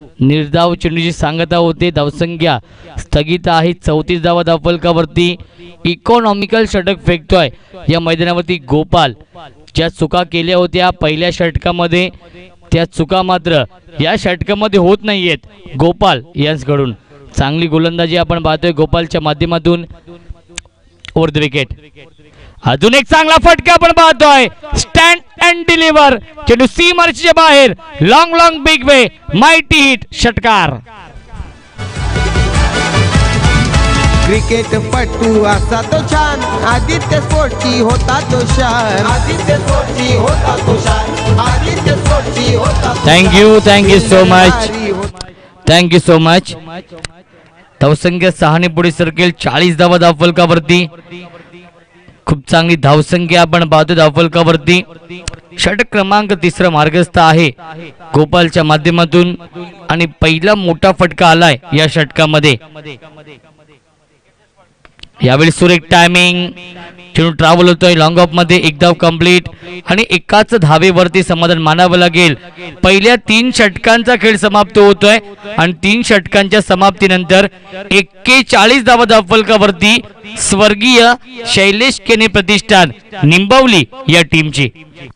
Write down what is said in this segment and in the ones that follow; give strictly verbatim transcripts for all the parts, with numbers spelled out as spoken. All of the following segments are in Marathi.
निर्धाव चेंडूची सांगता होते. धावसंख्या स्थगित आहे. चौतीस धावा धावफलकावरती. इकॉनॉमिकल षटक फेकतोय या मैदानावरती गोपाल. ज्या चुका केल्या होत्या पहिल्या षटकामध्ये त्या चुका मात्र या षटकामध्ये होत नाहीयेत गोपाल यांच्याकडून. चांगली गोलंदाजी आपण पाहतोय गोपालच्या माध्यमातून. Over the wicket. अजून एक चांगला फटका आपण पाहतोय. Stand and deliver. चेंडू सीमारेषेच्या बाहेर. Long long big way. Mighty hit. षटकार. क्रिकेट पटू असा तो छान. आदित्य स्पोर्टची होता तो शान. आदित्य स्पोर्टची होता तो शान. आदित्य स्पोर्टची होता. Thank you thank you so much. Thank you so much. धावसंख्या सहाने पुढे सरकेल. चाळीस धावा धावफलकावरती. खूप चांगली धावसंख्या आपण पाहतो धावफलकावरती. षटक क्रमांक तिसरा मार्गस्थ आहे गोपालच्या माध्यमातून आणि पहिला मोठा फटका आलाय या षटकामध्ये. यावेळी सुरेख टायमिंग. चेंडू ट्रॅव्हल होतोय लॉंग ऑफ मध्ये. एक धाव कंप्लीट आणि एकाच धावेवरती समाधान मानावं लागेल. पहिल्या तीन षटकांचा खेळ समाप्त होतोय आणि तीन षटकांच्या समाप्तीनंतर एक्केचाळीस धावा धावफलकावरती स्वर्गीय शैलेश केने प्रतिष्ठान निंबवली या टीमची.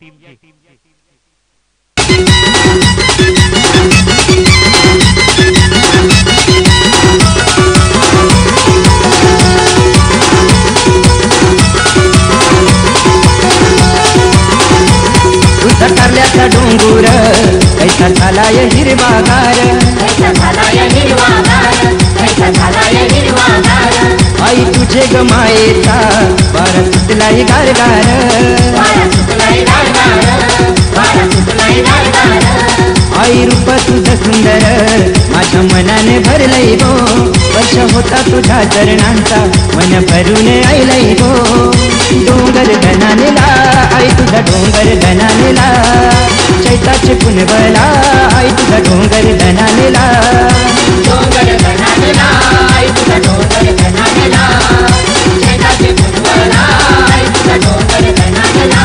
कारल्याचा डोंगुर कैसा झालाय हिरवागार. कैसा झालाय हिरवागार. कैसा झालाय हिरवागार. आई तुझे ग मायेचा वारा सुटलाय गारगार. वारा सुटलाय गारगार. वारा सुटलाय गारगार. आई रूप तुझं सुंदर माझ्या मनाने भरलंय गो. वर्ष होता तुझ्या चरणांचा मन भरून आईलय गो. डोंगर धनानेला आई तुझा डोंगर धनानेला. चैताचे पुनवला आई तुझा डोंगर धनानेला. डोंगर धनानेला आई तुझा डोंगर धनानेला. चैताचे पुनवला आई तुझा डोंगर धनानेला.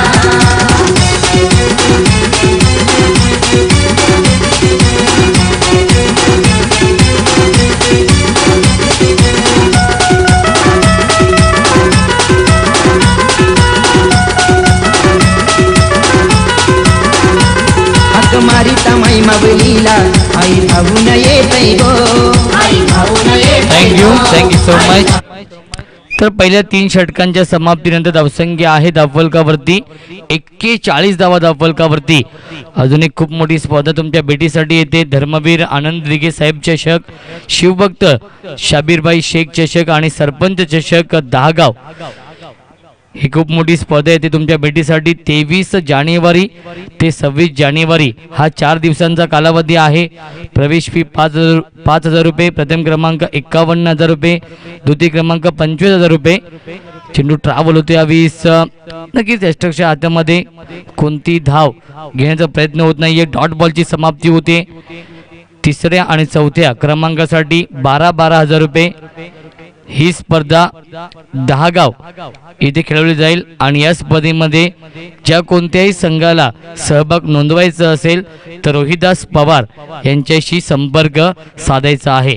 मारिता माई मावलीला आई धावून येतय गो. आई धावून येतय. Thank you thank you so much. तर पहिल्या तीन षटकांच्या समाप्तीनंतर धावसंख्या आहे धावफलकावरती एक्केचाळीस धावा धावफलकावरती. अजून एक खूप मोठी स्पर्धा तुमच्या भेटीसाठी येते. धर्मवीर आनंद दिघे साहेब चषक, शिवभक्त शाबीरबाई शेख चषक आणि सरपंच चषक दहागाव. ही खूप मोठी स्पर्धा येते तुमच्या भेटीसाठी. तेवीस जानेवारी ते सव्वीस जानेवारी हा चार दिवसांचा कालावधी आहे. प्रवेश फी पाच हजार पाच हजार रुपये. प्रथम क्रमांक एक्कावन्न हजार रुपये. द्वितीय क्रमांक पंचवीस हजार रुपये. चेंडू ट्रॅव्हल होतो यावीस. नक्कीच यष्टकच्या हातामध्ये कोणती धाव घेण्याचा प्रयत्न होत नाहीये. डॉट बॉलची समाप्ती होते. तिसऱ्या आणि चौथ्या क्रमांकासाठी बारा बारा हजार रुपये. ही स्पर्धा दहागाव येथे खेळवली जाईल आणि या स्पर्धेमध्ये ज्या कोणत्याही संघाला सहभाग नोंदवायचा असेल तर रोहिदास पवार यांच्याशी संपर्क साधायचा आहे.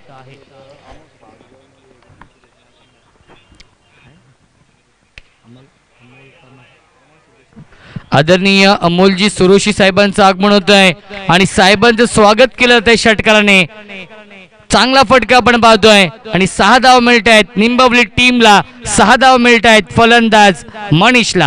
आदरणीय अमोलजी सुरोशी साहेबांचं आगमन होत आहे आणि साहेबांचं स्वागत केलं जात आहे षटकाराने. चांगला फटका आपण पाहतोय आणि सहा धाव मिळत आहेत निंबवली टीमला. सहा धाव मिळत आहेत फलंदाज मनीषला.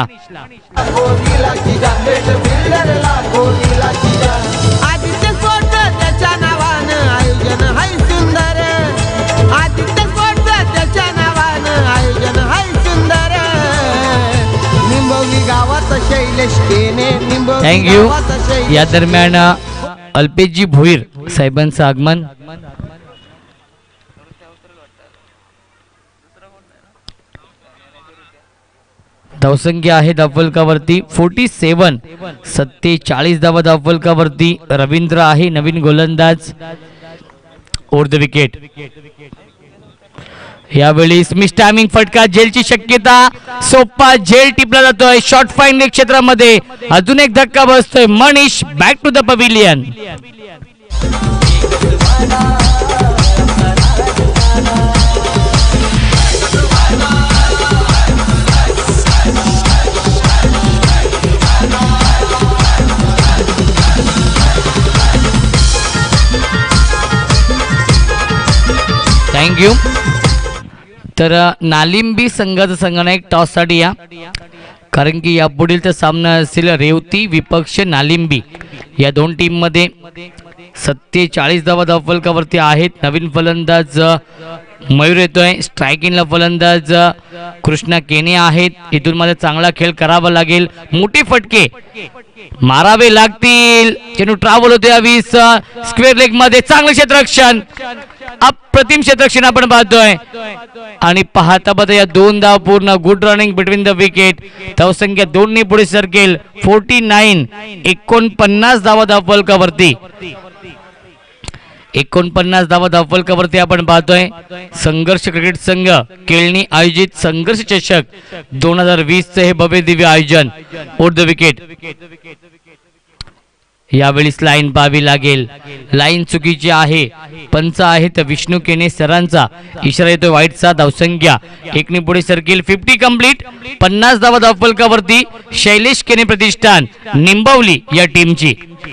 आदित्य स्पोर्ट त्याच्या नावानं आयोजन हाय सुंदर. आदित्य स्पोर्ट त्याच्या नावानं आयोजन हाय सुंदर. निंबवली गावात शैलेश केने. थँक्यू. या दरम्यान अल्पेशजी भोईर साहेबांचं आगमन. धावसंख्या आहे धावफलकावरती फोर्टी सेवन. सत्तेचाळीस धावा धावफलकावरती. रवींद्र आहे नवीन गोलंदाज. Over the wicket. यावेळी मिस टायमिंग फटका. झेलची शक्यता. सोप्पा झेल टिपला जातोय शॉर्ट फाईन क्षेत्रामध्ये. अजून एक धक्का बसतोय. Manish back to the pavilion. Thank you. तर नालिंबी संघाचा संघनायक टॉससाठी या, कारण की यापुढील सामना असेल रेवती विपक्ष नालिंबी. या दोन टीम मध्ये सत्तेचाळीस धावा धावफलकावरती आहेत. नवीन फलंदाज मयूर येतोय. स्ट्रायकिंगला फलंदाज कृष्णा केने आहेत. इथून मध्ये चांगला खेळ करावा लागेल. मोठे फटके मारावे लागतील. चेंडू ट्रॅव्हल होते वीस स्क्वेअर लेग मध्ये. चांगलं क्षेत्ररक्षण, अप्रतिम क्षेत्ररक्षण आपण पाहतोय. आणि पाहता पाहता या दोन धाव पूर्ण. Good running between the wicket. धावसंख्या दोनने पुढे सरकेल. फोर्टी नाईन एकोणपन्नास धावा धावफलकावरती. एकोणपन्नास धावा धावफलकावरती आपण पाहतोय. संघर्ष क्रिकेट संघ केळणी आयोजित संघर्ष चषक दोन हजार वीस चे हे भव्य दिव्य आयोजन. Over the wicket. यावेळीस लाईन पाहावी लागेल. लाईन चुकीची आहे. पंच आहे तर विष्णू केने सरांचा इशारा येतो वाईटचा. धावसंख्या एकने पुढे सरकेल. Fifty complete. पन्नास धावा धावफलकावरती शैलेश केने प्रतिष्ठान निंबवली या टीमची.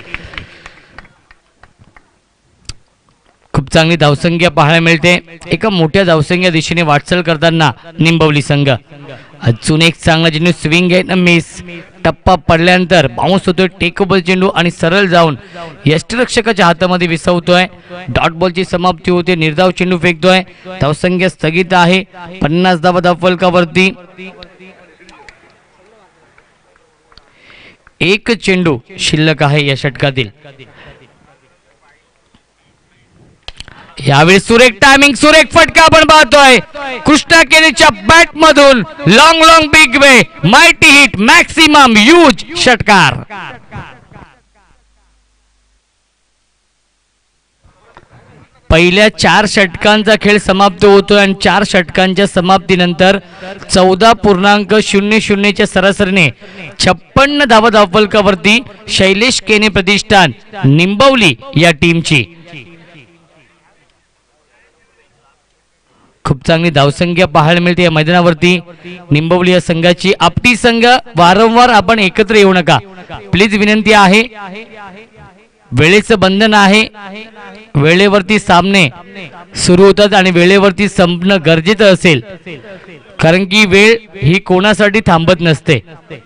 खूप चांगली धावसंख्या पाहायला मिळते. एका मोठ्या धावसंख्या दिशेने वाटचाल करताना निंबवली संघ. अजून एक चांगला चेंडू स्विंग आहे ना मिस. टप्पा पडल्यानंतर बाउन्स होतोय. टेकबल चेंडू आणि सरळ जाऊन यष्टिरक्षकाच्या हातामध्ये विसवतोय. डॉट बॉलची समाप्ती होते. निर्धाव चेंडू फेकतोय. धावसंख्या स्थगित आहे. पन्नास धावा धावफलकावरती. एक चेंडू शिल्लक आहे या षटकातील. यावेळी सुरेख टायमिंग, सुरेख फटका आपण पाहतोय. कृष्णा केनेच्या बॅट मधून long long big way mighty hit maximum use षटकार. पहिल्या चार षटकांचा खेळ समाप्त होतोय आणि चार षटकांच्या समाप्तीनंतर चौदा पूर्णांक शून्य शून्यच्या सरासरीने छप्पन्न धावा धावफलकावरती शैलेश केने प्रतिष्ठान निंबवली या टीमची. खूप चांगली धावसंख्या पाहायला मिळते या मैदानावरती. निंबवली या संघाची. आपटी संघ वारंवार आपण एकत्र येऊ नका प्लीज, विनंती आहे. वेळेचं बंधन आहे. वेळेवरती सामने सुरू होतात आणि वेळेवरती संपणं गरजेचं असेल, कारण की वेळ ही कोणासाठी थांबत नसते.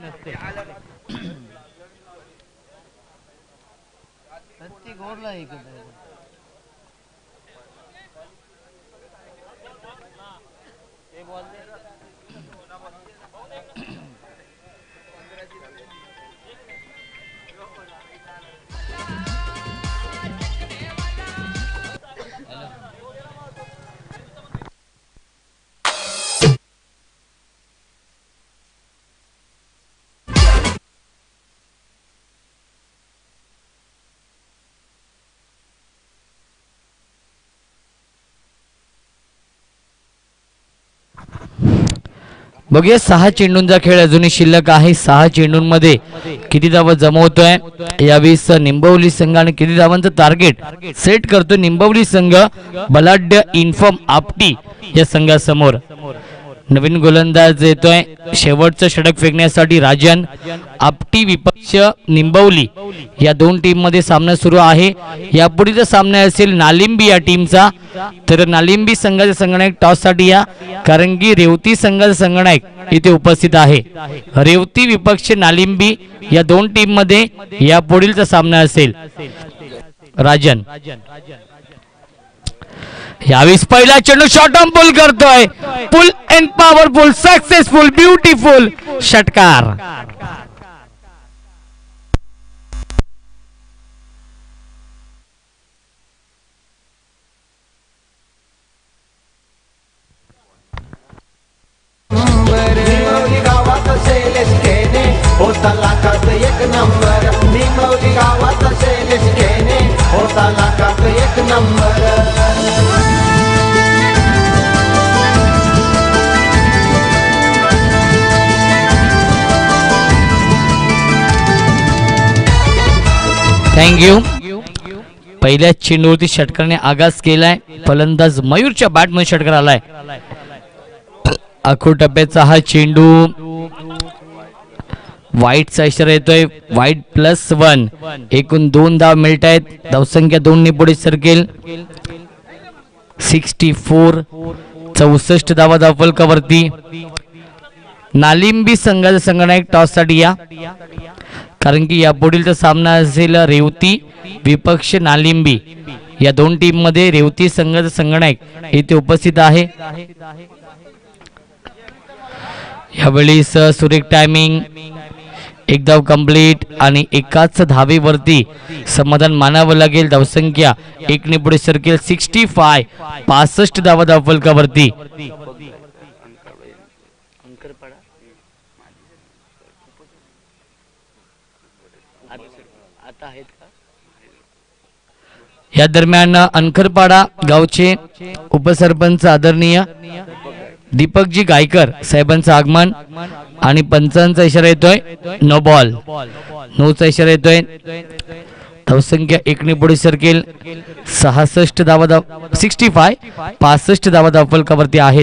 बघूया सहा चेंडूंचा खेळ अजूनही शिल्लक आहे. सहा चेंडूंमध्ये किती धावा जमवतोय यावेळी निंबवली संघ आणि किती धावांचं टार्गेट सेट करतोय निंबवली संघ बलाढ्य इन्फॉर्म आपटी या संघासमोर. नवीन गोलंदाज येतोय शेवटचं षटक फेकण्यासाठी राजन. आपटी विपक्ष निंबवली या दोन टीम मध्ये सामना सुरू आहे. यापुढील सामना असेल नालिंबी या टीमचा. तर नालिंबी संघाचे संघनायक टॉस साठी या, कारण की रेवती संघाचा संघनायक इथे उपस्थित आहे. रेवती विपक्ष नालिंबी या दोन टीम मध्ये यापुढीलचा सामना असेल. राजन यावेळी पहिला चेंडू शॉर्ट ऑन पुल करतोय. Pull and powerful successful beautiful षटकार. निंबवली गावात शैलेश केने होता लाखात एक नंबर. निंबवली गावात शैलेश केने होता लाखात एक नंबर. थँक्यू. पहिल्या चेंडूवरती षटकाराने आगास केलाय. फलंदाज मयूरच्या बॅटमध्ये षटकार आलाय. अखो टप्प्याचा हा चेंडू वाईटचा इशारा येतोय. वाईट प्लस वन. एकूण दोन धाव मिळत आहेत. धावसंख्या दोन ने पुढे सरकेल. सिक्स्टी फोर चौसष्ट धावा धावफलकावरती. नालिंबी संघाचा संघनायक टॉससाठी या, कारण की यापुढीलचा सामना असेल रेवती विपक्ष नालिंबी. या दोन टीम मध्ये रेवती संघाचा संघनायक इथे उपस्थित आहे. यावेळी सुरेख टायमिंग, एक धाव कंप्लीट आणि एकाच धावेवरती समाधान मानावं लागेल. धावसंख्या एकने पुढे सरकेल सिक्स्टी फाय पासष्ट धावा धावफलकावरती. या दरम्यान अनखरपाडा गावचे उपसरपंच आदरणीय दीपकजी गायकर साहेबांचं आगमन आणि पंचांचा इशारा येतोय नो बॉल. नोचा इशारा येतोय. धावसंख्या एकने पुढे सरकेल सहासष्ट धावा धाव सिक्स्टी फाय पासष्ट धावा धावफलकावरती आहेत.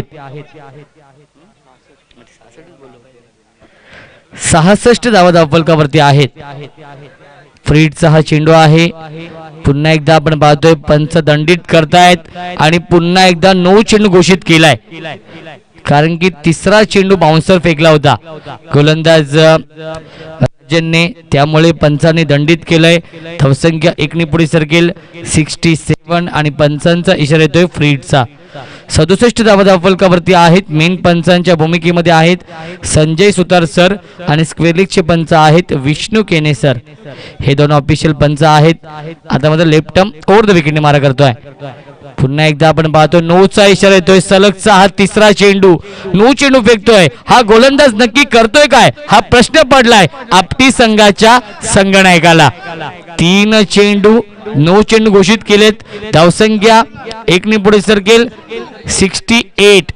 सहासष्ट धावा धावफलकावरती आहेत. फ्रीडचा हा चेंडू आहे. पुन्हा एकदा आपण पाहतोय पंच दंडित करतायत आणि पुन्हा एकदा नो चेंडू घोषित केलाय, कारण की तिसरा चेंडू बाउन्सर फेकला होता गोलंदाज राजनने, त्यामुळे पंचाने दंडित केलंय. धावसंख्या एकने पुढे सरकेल सिक्स्टी सेवन आणि पंचांचा इशारा येतोय फ्रीडचा. सदुसष्ट धावा धावफलकावरती आहेत. मेन पंचांच्या भूमिकेमध्ये आहेत संजय सुतार सर आणि स्क्वेअरलिगचे पंच आहेत विष्णू केने सर. हे दोन ऑफिशियल पंच आहेत. आता मात्र लेफ्ट टर्म ओव्हर द विकेटने मारा करतोय. पुन्हा एकदा आपण पाहतो नोचा इशारा येतोय. सलगचा हा तिसरा चेंडू, नो चेंडू फेकतोय. हा गोलंदाज नक्की करतोय काय हा प्रश्न पडलाय आपटी संघाच्या संघनायकाला. तीन चेंडू नो चेंडू घोषित केलेत. धावसंख्या एकने पुढे सरकेल सिक्स्टी एट.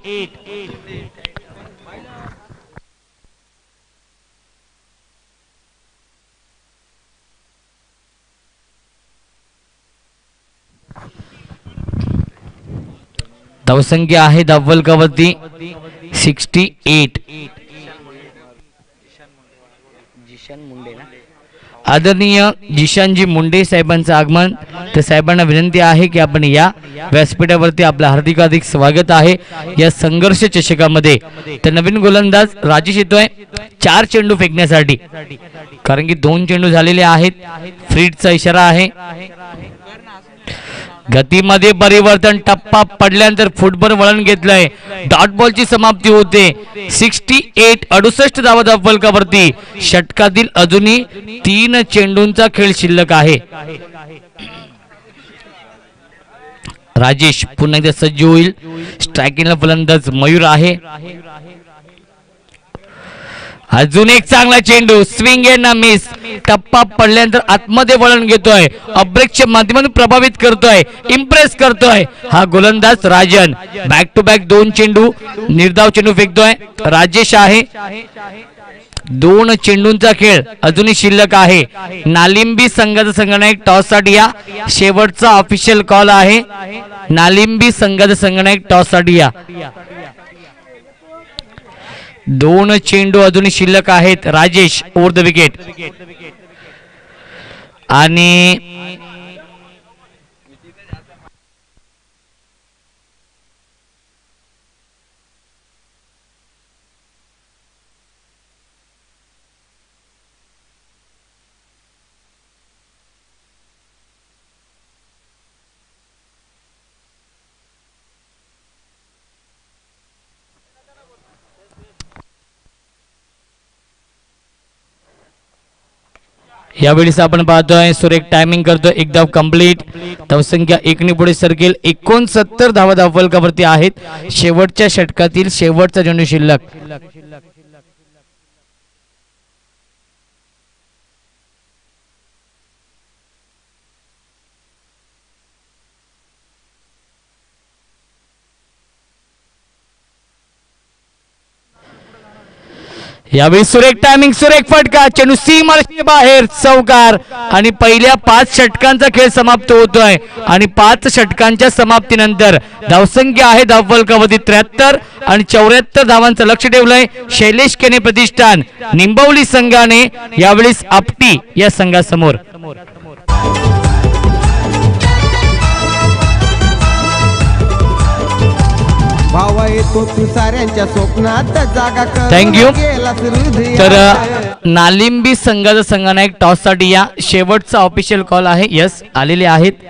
धावसंख्या आहे धावफलकावरती सिक्स्टी एट. आदरणीय जिशानजी मुंडे साहेबांचं आगमन. तर साहेबांना विनंती आहे की आपण या व्यासपीठावरती आपलं हार्दिक हार्दिक स्वागत आहे या संघर्ष चषकामध्ये. तर नवीन गोलंदाज राजेश येतोय चार चेंडू फेकण्यासाठी, कारण की दोन चेंडू झालेले आहेत. फ्रीडचा इशारा आहे. गतीमध्ये परिवर्तन, टप्पा पडल्यानंतर फुटबॉल वळण घेतलंय. डॉट बॉलची समाप्ती होते. सिक्स्टी एट अडुसष्ट धावा धावफलकावरती. षटकातील अजूनही तीन चेंडूंचा खेळ शिल्लक आहे. राजेश पुन्हा एकदा सज्ज होईल. स्ट्रायकिंगला फलंदाज मयूर आहे. अजून एक चांगला चेंडू, स्विंग एंड मिस. टप्पा पडल्यानंतर आतमध्ये वळण घेतोय. अब्रेकच्या माध्यमातून प्रभावित करतोय, इम्प्रेस करतोय हा गोलंदाज राजन. बॅक टू बॅक दोन चेंडू, निर्धाव चेंडू फेकतोय राजेश आहे. दोन चेंडूंचा खेळ अजूनही शिल्लक आहे. नालिंबी संघाचा संघनायक टॉस साठी या. शेवटचा ऑफिशियल कॉल आहे. नालिंबी संघाचा संघनायक टॉस साठी या. दोन चेंडू अजूनही शिल्लक आहेत. Rajesh over the wicket. आणि यावेळी आपण पाहतोय सुरेख टायमिंग करतोय. एक धाव कंप्लीट. धावसंख्या एकने पुढे सरकेल एकोणसत्तर धावा धावफलकावरती आहेत. शेवटच्या षटकातील शेवटचा चेंडू शिल्लक. यावेळी सुरेख टायमिंग, सुरेख फटका, चेंडू सीमारेषेच्या बाहेर, चौकार. आणि पहिल्या पाच षटकांचा खेळ समाप्त होतोय. आणि पाच षटकांच्या समाप्तीनंतर धावसंख्या आहे धावफलकावरती त्र्याहत्तर आणि चौऱ्याहत्तर धावांचं लक्ष ठेवलंय शैलेश केने प्रतिष्ठान निंबवली संघाने यावेळी आपटी या संघासमोर. होतो तू साऱ्यांच्या स्वप्नात जागा कर Thank you. गेलास हृदयात. तर अ, नालिंबी संघाचा संघनायक टॉस साठी या शेवटचा ऑफिशियल कॉल आहे. यस आलेले आहेत.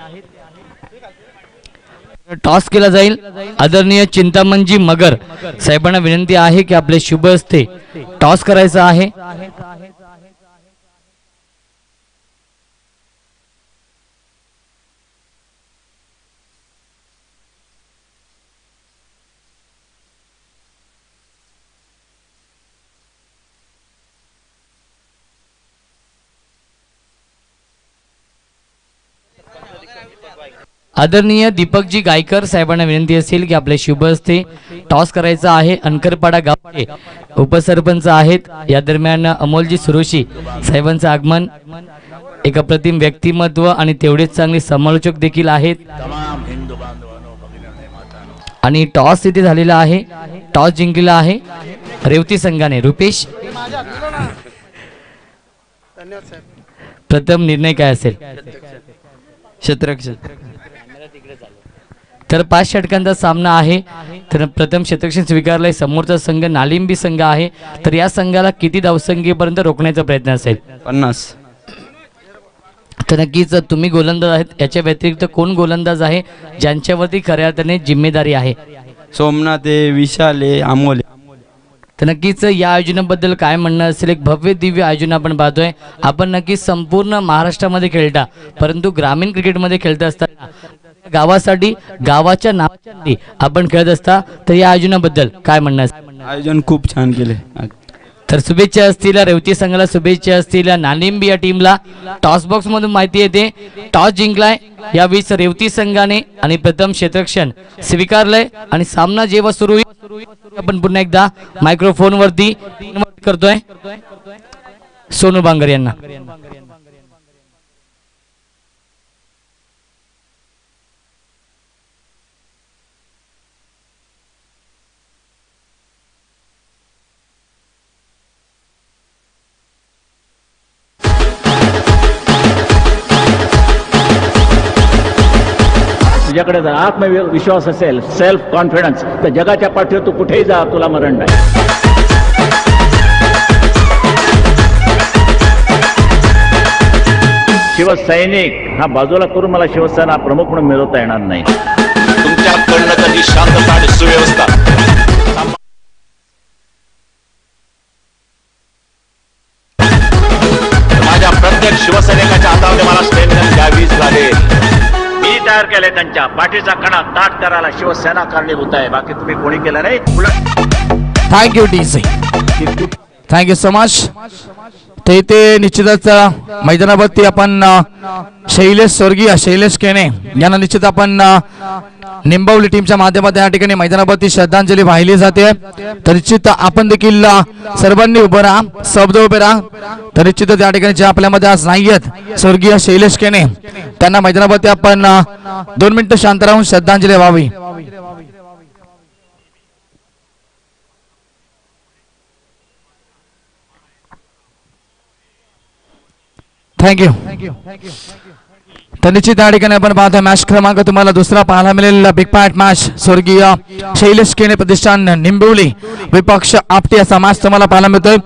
टॉस केला जाईल. आदरणीय चिंतामणजी मगर साहेबांना विनंती आहे की आपले शुभ हस्ते टॉस करायचा आहे. आदरणीय दीपकजी गायकर साहेबांना विनंती असेल की आपले शुभ हस्ते टॉस करायचा आहे. अनकरपाडा गावचे उपसरपंच आहेत. या दरम्यान अमोलजी सुरोशी साहेबांचं आगमन. एक अप्रतिम व्यक्तिमत्व आणि तेवढेच चांगले समालोचक देखील आहेत. आणि टॉस इथे झालेला आहे. टॉस जिंकलेला आहे रेवती संघाने. रुपेश प्रथम निर्णय काय असेल? क्षेत्ररक्षण. तर पाच षटकांचा सामना आहे. तर प्रथम क्षेत्ररक्षण स्वीकारलंय. समोरचा संघ नालिंबी संघ आहे. तर या संघाला किती धावसंख्येपर्यंत रोखण्याचा प्रयत्न असेल? पन्नास. तर नक्कीच तुम्ही गोलंदाज आहेत. याच्या व्यतिरिक्त कोण गोलंदाज आहे ज्यांच्यावरती खऱ्या अर्थाने जिम्मेदारी आहे? सोमनाथ आहे, विशाल आहे, अमोल आहे. तर नक्कीच या आयोजनाबद्दल काय म्हणणं असेल? एक भव्य दिव्य आयोजन आपण पाहतोय. आपण नक्कीच संपूर्ण महाराष्ट्रामध्ये खेळता, परंतु ग्रामीण क्रिकेटमध्ये खेळत असताना गावासाठी गावाच्या नावासाठी आपण खेळत असता. तर या आयोजनाबद्दल काय म्हणणं असेल? आयोजन खूप छान केले. तर शुभेच्छा असतील रेवती संघाला, शुभेच्छा असतील नालिंबी या टीमला. टॉस बॉक्स मधून माहिती येते टॉस जिंकलाय यावेळी रेवती संघाने आणि प्रथम क्षेत्ररक्षण स्वीकारलंय. आणि सामना जेव्हा सुरू होईल आपण पुन्हा एकदा मायक्रोफोन वरती करतोय सोनू बांगर यांना. तुझ्याकडे जर आत्मविश्वास असेल, सेल्फ कॉन्फिडन्स, तर जगाच्या पाठीवर तू कुठेही जा, तुला मरण नाही. शिवसैनिक हा बाजूला करून मला शिवसेना प्रमुख म्हणून मिळवता येणार नाही. तुमच्याकडनं कधी शांतता आणि सुव्यवस्था माझ्या प्रत्येक शिवसैनिकाच्या हातामध्ये मला स्टेटमेंट द्यावीच लागेल. मी तयार केले त्यांच्या पाठीचा कणा ताट करायला शिवसेना कारणीभूत आहे. बाकी तुम्ही कोणी केलं नाही. Thank you T C, thank you so much. ते इथे निश्चितच मैदानावरती आपण शैलेश स्वर्गीय शैलेश केने यांना निश्चित आपण निंबवली टीमच्या माध्यमातून या ठिकाणी मैदानावरती श्रद्धांजली वाहिली जाते. तर निश्चित आपण देखील सर्वांनी उभं राहा, शब्द उभे राहा. तर निश्चितच या ठिकाणी जे आपल्यामध्ये आज नाही आहेत स्वर्गीय शैलेश केने त्यांना मैदानावरती आपण दोन मिनिटं शांत राहून श्रद्धांजली व्हावी. थँक्यू. तर निश्चित या ठिकाणी आपण पाहतो मॅच क्रमांक तुम्हाला दुसरा पाहायला मिळेल. बिग पॅट मॅच स्वर्गीय शैलेश केने प्रतिष्ठान निंबवली विपक्ष आपटी असा मॅच तुम्हाला पाहायला मिळतोय.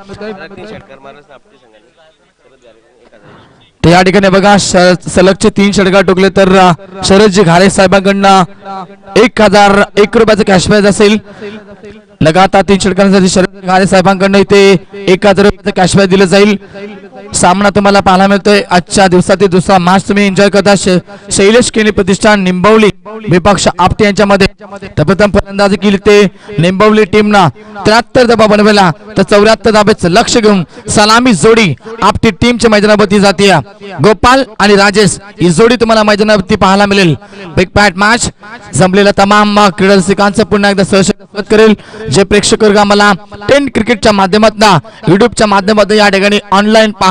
तर या ठिकाणी बघा सलगचे तीन षटकार टोकले तर शरदजी घारे साहेबांकडनं एक हजार एक रुपयाचं कॅश प्राइज असेल. लगातार तीन षटकांसाठी शरद घारे साहेबांकडनं इथे एक हजार रुपयाचं कॅश प्राइज दिलं जाईल. सामना तुम्हाला पाहायला मिळतोय आजच्या दिवसातील दुसरा मॅच तुम्ही एन्जॉय करता. शैलेश केने प्रतिष्ठान निंबवली विपक्ष आपटे यांच्यामध्ये. तर प्रथम फलंदाजी केली ते निंबवली टीमनं त्र्याहत्तर धावा बनवला. तर चौऱ्याहत्तर धाब्याचं लक्ष घेऊन सलामी जोडी आपटी टीमच्या मैदानावरती जाते. गोपाल आणि राजेश ही जोडी तुम्हाला मैदानावरती पाहायला मिळेल. बिग पॅट मॅच जमलेल्या तमाम क्रीडा रसिकांचं पुन्हा एकदा सहर्ष करेल. जे प्रेक्षक वर्ग आम्हाला टेन क्रिकेटच्या माध्यमातून युट्यूबच्या माध्यमातून या ठिकाणी ऑनलाईन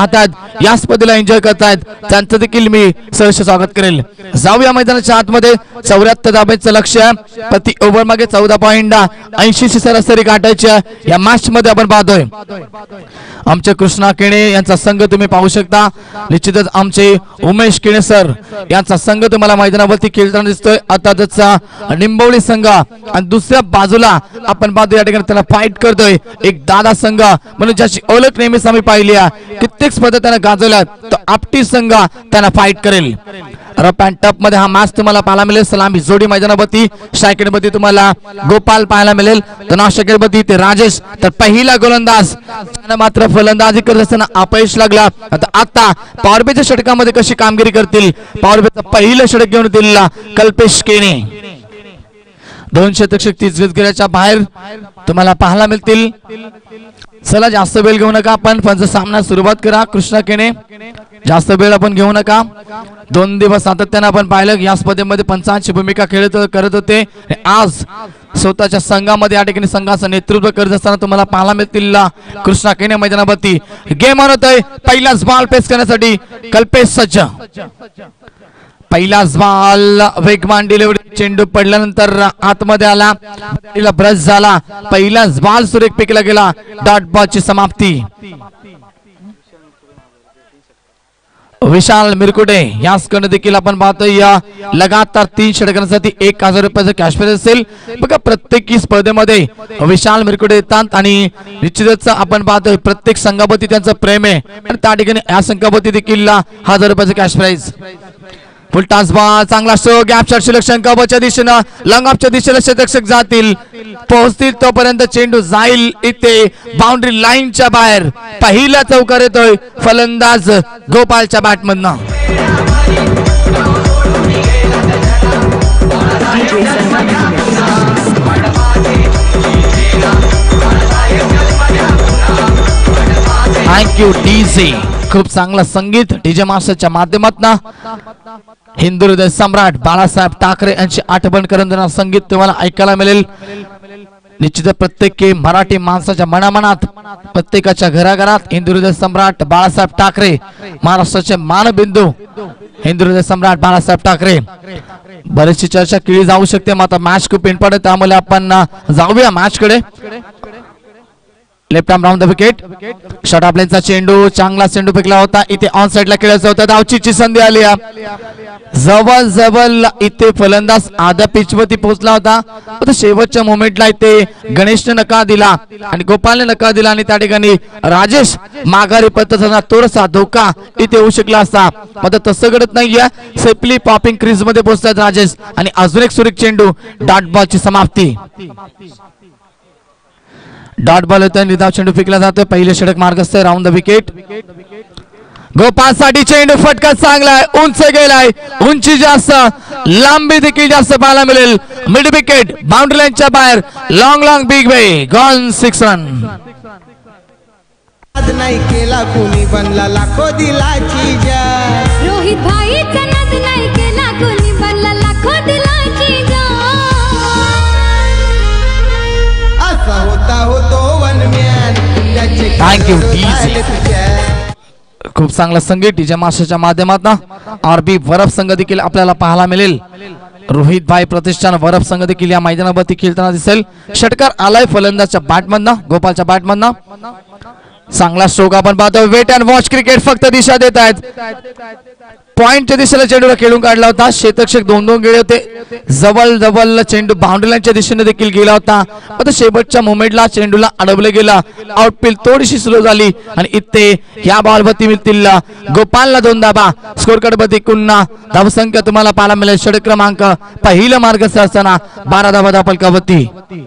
पाहतात या स्पर्धेला एन्जॉय करतायत त्यांचं देखील मी सहर्ष स्वागत करेल. जाऊया मैदानाच्या आतमध्ये. चौऱ्याहत्तर धाब्याचं लक्ष आहे. प्रति ओव्हर मागे चौदा पॉईंट ऐंशी ची सरासरी गाठायची या मॅच मध्ये आपण पाहतोय. आमचे कृष्णा केणे यांचा संघ तुम्ही पाहू शकता. निश्चितच आमचे उमेश केणे सर यांचा संघ तुम्हाला मैदानावरती खेळताना दिसतोय. आता निंबवली संघ आणि दुसऱ्या बाजूला आपण पाहतो या ठिकाणी त्याला फाईट करतोय एक दादा संघ म्हणून ज्याची ओळख नेहमीच आम्ही पाहिली आहे. कित्येक स्पर्धा त्यांना गाजवल्या. तो आपटी संघ त्यांना फाईट करेल. रफ अँड टफ मध्ये हा मॅच तुम्हाला पाहायला मिळेल. सलामी जोडी मैदानावरती शायकेडमध्ये तुम्हाला गोपाल पाहायला मिळेल. तनाशकेडमध्ये ते राजेश. तर पहिला गोलंदाज मात्र फलंदाजी करत असताना अपयश लागला. आता आता पॉवरप्लेच्या षटकामध्ये कशी कामगिरी करतील. पॉवरप्लेचं पहिलं षटक घेऊन दिलेला कल्पेश केणे. दोन शतक तीस गेल्याच्या बाहेर तुम्हाला पाहायला मिळतील. चला जास्त वेळ घेऊ नका आपण पंच सामना सुरुवात करा. कृष्णा केणे जास्त वेळ आपण घेऊ नका. दोन दिवस सातत्याने आपण पाहिलं या स्पर्धेमध्ये पंचांची भूमिका खेळत करत होते. आज स्वतःच्या संघामध्ये या ठिकाणी संघाचं नेतृत्व करत असताना तुम्हाला पाहायला मिळतील कृष्णा केणे मैदानावरती. गेम ऑन होतोय. पहिलाच बॉल पेस करण्यासाठी कल्पेश सज्ज. पहिलाच बॉल वेगवान डिलिव्हरी. चेंडू पडल्यानंतर आतमध्ये आला. ब्रश झाला. पहिलाच बॉल सुरेख फेकला गेला. डॉट बॉलची समाप्ती. विशाल मिरकुटे याचकडे देखील आपण पाहतोय या लगातार तीन षटकांसाठी एक हजार रुपयाचं कॅश प्राइज असेल. बघा प्रत्येक स्पर्धेमध्ये विशाल मिरकुटे येतात आणि निश्चितच आपण पाहतोय प्रत्येक संघावरती त्यांचं प्रेम आहे आणि त्या ठिकाणी या संघावरती देखील हजार रुपयाचं कॅश प्राइज. फुल टास बॉल चांगला स्ट्रो गॅप शॉट सिलेक्शन कबच्या दिशेनं लॉंग ऑफच्या दिशेला क्षेत्ररक्षक जातील पोहोचतील तोपर्यंत चेंडू जाईल इथे बाउंड्री लाईनच्या बाहेर. पहिला चौकार येतोय फलंदाज गोपालच्या बॅटमधनं. Thank you DJ. खूप चांगला संगीत डीजे मास्टरच्या माध्यमातून हिंदू हृदय सम्राट बाळासाहेब ठाकरे यांची आठवण करून देणारं संगीत तुम्हाला ऐकायला मिळेल. निश्चित प्रत्येक मराठी माणसाच्या मनामनात प्रत्येकाच्या घराघरात हिंदू हृदय सम्राट बाळासाहेब ठाकरे महाराष्ट्राचे मानबिंदू हिंदू हृदय सम्राट बाळासाहेब ठाकरे. बरीचशी चर्चा केली जाऊ शकते मात्र मॅच खूप इम्पॉर्टंट त्यामुळे आपण जाऊया मॅच कडे. Left arm round the wicket. Short आपल्याचा चेंडू चांगला चेंडू फेकला होता. इथे ऑन साइडला खेळायचं होतं. धावचीची संधी आली. जवळ जवळ इथे फलंदाज आधा पिच वरती पोहोचला होता. आता शेवटच्या मोमेंटला इथे गणेशने नकार दिला आणि गोपालने नकार दिला आणि त्या ठिकाणी राजेश माघारी पद्धतीचा थोडासा धोका इथे होऊ शकला असता मात्र तसं घडत नाहीये. सेफली पॉपिंग क्रीज मध्ये पोहोचतात राजेश आणि अजून एक सुरेख चेंडू डॉट बॉलची समाप्ती. डॉट बॉल होता निधाव चेंडू फेकला जातोय. पहिले षटक मार्गस्थ राऊंड द विकेट. गोपाल साठी चेंडू फटका चांगलाय. उंच गेलाय. उंची जास्त लांबी देखील जास्त पाहायला मिळेल. मिड विकेट बाउंड्री लाईनच्या बाहेर. Long long big way gone six run. नाही केला कोणी बनला लाखो दिलाची जय. रोहित भाईचा नाद नाही केला कोणी बनला लाखो दिलाची जय. असा होता होतो वनम्यान त्याचे थँक्यू डीजे. खूप चांगला संगीत डीजे मास्टरच्या माध्यमातून आरबी वरफ संघ देखील आपल्याला पाहायला मिळेल. रोहित भाई प्रतिष्ठान वरफ संघ देखील या मैदानावरती खेळताना दिसेल. षटकार आलाय फलंदाजच्या बॅटमधनं गोपालच्या बॅटमधनं. चांगला स्ट्रोक आपण पाहतो. वेट अँड वॉच क्रिकेट फक्त दिशा देत आहेत. पॉइंटच्या दिशेला चेंडूला खेळून काढला होता. क्षेत्ररक्षक दोन दोन गेले होते. जवळ जवळ चेंडू बाउंड्री लाईनच्या दिशेने देखील गेला होता. आता शेवटच्या मोमेंटला चेंडूला अडवलं गेलं. आउटफील्ड थोडीशी स्लो झाली आणि इथे या बॉलवरती मिळतील गोपालला दोन धाबा. स्कोर कार्ड मध्ये पुन्हा धावसंख्या तुम्हाला पाहायला मिळेल. षटक क्रमांक पहिलं मार्गस्थ असताना बारा धाबा धावफलकावरती.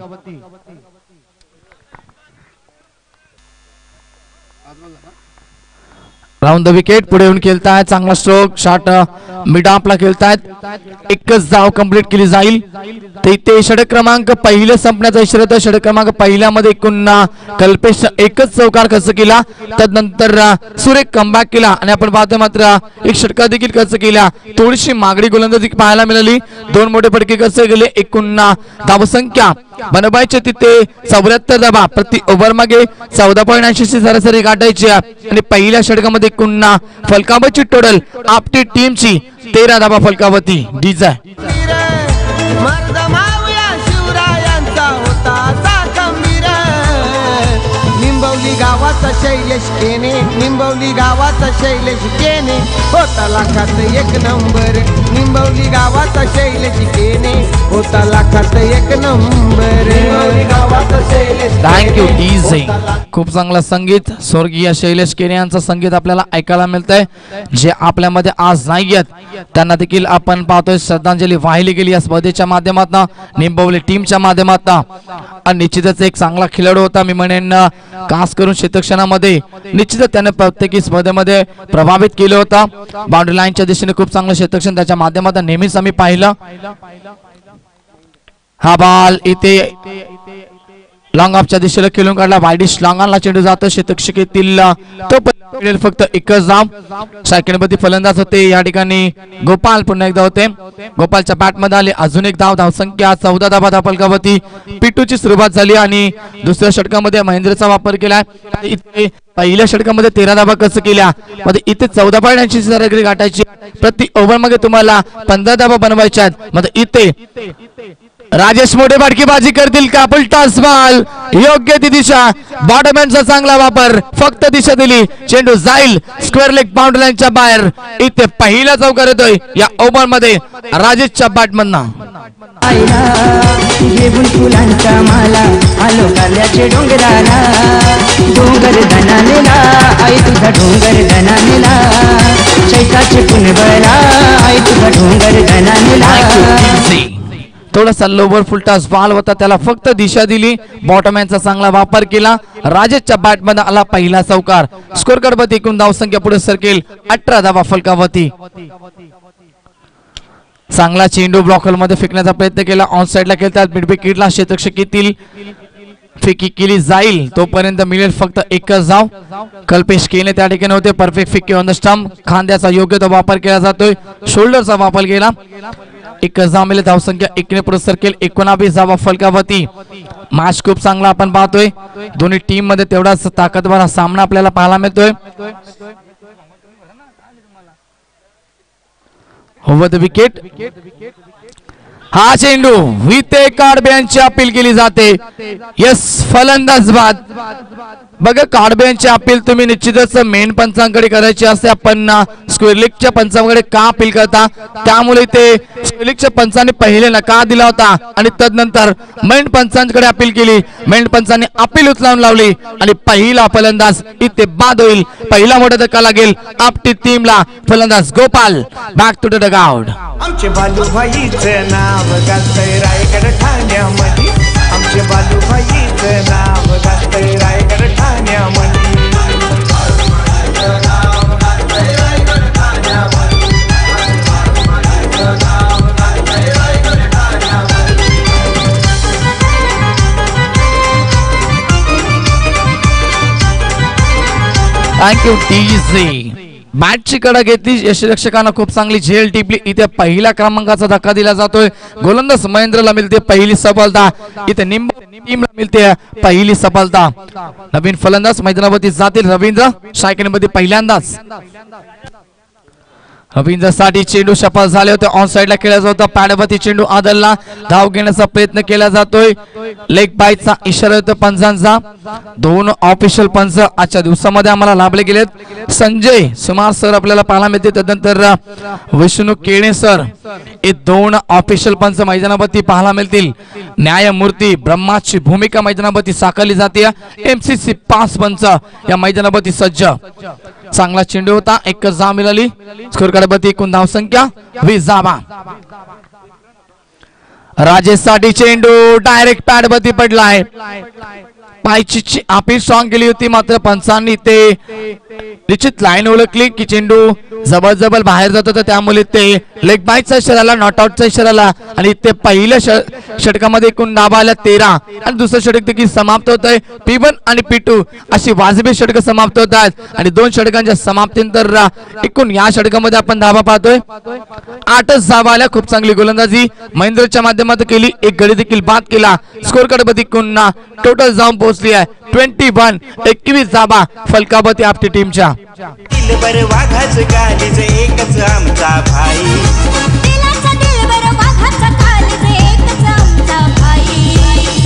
राऊंड द विकेट पुढे येऊन खेळतायत. चांगला स्ट्रोक शॉट मिड ऑफला खेळतायत. एकच धाव कंप्लीट केली जाईल. ते षटक क्रमांक पहिलं संपण्याचा इशारा होता. षटक क्रमांक पहिल्यामध्ये पुन्हा कल्पेश एकच चौकार खर्च केला. त्यानंतर सुरेख कमबॅक केला आणि आपण पाहतो मात्र एक षटकार देखील खर्च केला. थोडीशी मागणी गोलंदाजी पाहायला मिळाली. दोन मोठे फटके खर्च गेले. एकूण धावसंख्या बनवायचे तिथे चौऱ्याहत्तर धावा प्रति ओव्हर मागे चौदा पॉईंट ऐंशी सरासरी गाठायची आणि पहिल्या षटकामध्ये पुन्हा फलकावरची टोटल आपली टीमची तेरा धावा फलकावरती डीजा मर्द मावया शिवरायांचा होता असा खंबीर निंबवली गावाचा शैलेश केने निंबवली गावाचा शैलेश केने होता लाखात एक नंबर निंबवली गावाचा शैलेश केने होता लाखात एक नंबर निंबवली गावाचा शैलेश थँक्यू डीजे खूप चांगलं संगीत स्वर्गीय शैलेश केने यांचं संगीत आपल्याला ऐकायला मिळतंय जे आपल्यामध्ये आज नाही आहेत त्यांना देखील आपण पाहतोय श्रद्धांजली वाहिली गेली या स्पर्धेच्या माध्यमातून निंबवली टीमच्या माध्यमातून आणि निश्चितच एक चांगला खेळाडू होता मी म्हणेन खास करून क्षेत्रक्षणामध्ये निश्चितच त्याने प्रत्येकी स्पर्धेमध्ये प्रभावित केलं होतं बाउंड्री लाईनच्या दिशेने खूप चांगलं क्षेत्रक्षण त्याच्या माध्यमातून नेहमीच आम्ही पाहिलं हा बॉल इथे लॉंग ऑफच्या दिशेला खेळून काढला वाईडिश लॉंगॉनला चेंडू जातो क्षेत्रक्षकेतील तो मिळेल फक्त एकच धाव सेकंडमध्ये फलंदाज होते या ठिकाणी गोपाल पुन्हा एकदा होते गोपालच्या बॅट मध्ये आले अजून एक धाव धावसंख्या चौदा धावा फलकावरती पिटूची सुरुवात झाली आणि दुसऱ्या षटकामध्ये महेंद्रचा वापर केलाय इथे पहिल्या षटकामध्ये तेरा धावा कसं केल्या मध्ये इथे चौदा पॉईंट ऐंशी सरासरी गाठायची प्रति ओव्हर मध्ये तुम्हाला पंधरा धावा बनवायच्या आहेत मध्ये इथे राजेश मोठे बाटकीबाजी करतील का पुलटास बॉल योग्य ती दिशा बॉटमॅनचा चांगला वापर फक्त दिशा दिली चेंडू जाईल स्क्वेअर लेग बाउंड्री लाईनच्या बाहेर इथे पहिला चौकार येतोय या ओव्हर मध्ये राजेशच्या बॅट मधनं घेऊन फुलांचा माला आलो काल्याचे डोंगराला डोंगर धनानेला आई तुझा डोंगर धनानेला चैताचे पुनबळा आई तुझा डोंगर धनानेला थोडासा लोवर फुलटास बॉल होता त्याला फक्त दिशा दिली बॉटमॅनचा चांगला वापर केला राजेशच्या बॅट मध्ये आला पहिला चौकार स्कोर कार्ड एकूण धावसंख्या पुढे सरकेल अठरा धावा फलकावरती चांगला चेंडू ब्लॉकर मध्ये फेकण्याचा प्रयत्न केला ऑन साइडला खेळतात मिड विकेटला क्षेत्रक्षकेतील फेकी केली जाईल तोपर्यंत मिळेल फक्त एकच धाव कल्पेश केले त्या ठिकाणी होते परफेक्ट फिक्की ऑन द स्टंप खांद्याचा योग्य तो वापर केला जातोय शोल्डरचा वापर केला एकच धाव मिळेल धावसंख्या एकने पुढे सरकेल एकोणावीस धावा फलकावरती मॅच खूप चांगला आपण पाहतोय दोन्ही टीम मध्ये तेवढाच ताकदवर सामना आपल्याला पाहायला मिळतोय ओव्हर द विकेट हा चेंडू विते काडबे यांची अपील केली जाते यस फलंदाज बाद बघा काडबे यांची अपील तुम्ही निश्चितच मेन पंचांकडे करायची असते आपण स्क्वेअर लेगच्या पंचांकडे का अपील करता त्यामुळे ते स्क्वेअर लेगच्या पंचांनी पहिले नकार दिला होता आणि तदनंतर मेन पंचांकडे अपील केली मेन पंचांनी अपील उचलावून लावली आणि पहिला फलंदाज इथे बाद होईल पहिला मोठा धक्का लागेल आपली टीमला फलंदाज Gopal back to the dugout आमचे बालूभाईचं नाव गाजतंय रायगड ठाण्यामध्ये आमचे बालूभाईचं नाव गाजतंय रायगड ठाण्यामध्ये थँक्यू टीजी मॅचची कडा घेतली यशरक्षकांना खूप चांगली झेल टिपली इथे पहिल्या क्रमांकाचा धक्का दिला जातोय गोलंदाज महेंद्रला मिळते पहिली सफलता इथे निंब टीमला मिळते पहिली सफलता नवीन फलंदाज मैदानावरती जातील रवींद्र सायकलमध्ये पहिल्यांदाच रवींद्र साठी चेंडू सफल झाले होते ऑन साइडला खेळायचा होता पॅडवरती चेंडू आदलला धाव घेण्याचा प्रयत्न केला जातोय लेग बायचा इशारा होता पंचांचा दोन ऑफिशियल पंच आजच्या दिवसामध्ये आम्हाला लाभले गेलेत संजय सुमार सर आपल्याला पाहायला मिळते त्यानंतर विष्णू केणे सर हे दोन ऑफिशियल पंच मैदानावरती पाहायला मिळतील न्यायमूर्ती ब्रह्माची भूमिका मैदानावरती साकारली जाते एमसीसी पाच पंच या मैदानावरती सज्ज चांगला चेंडू होता एकच धाव मिळाली स्कोर कार्डवरती एकूण धाव संख्या वीस धावा राजेश साठी चेंडू डायरेक्ट पॅड वरती पडलाय पायची अपील स्ट्रॉंग केली होती मात्र पंचांनी ते निश्चित लाईन ओळखली की चेंडू जबल जबल बाहेर जातो तर त्यामुळे ते लेग बायचा इशारा आला, नॉट आउटचा इशारा आला आणि ते पहिल्या षटकामध्ये एकूण धावा आल्या तेरा आणि दुसरं षटक देखील समाप्त होत आहे. पी वन आणि पी टू अशी वाजबी षटक समाप्त होत आहेत आणि दोन षटकांच्या समाप्तीनंतर एकूण या षटकामध्ये आपण धावा पाहतोय. आठच धावा आल्या. खूप चांगली गोलंदाजी महेंद्रच्या माध्यमातून केली. एक गडी देखील बाद केला. स्कोर कार्ड मध्ये पुन्हा टोटल जाऊन पोहोचली आहे ट्वेंटी वन एकवीस धावा फलकावती आपली टीमच्या. दिलबर वाघाचं काळीज एकच आमचा भाई, दिलाचा दिलबर वाघाचा काळीज एकच आमचा भाई.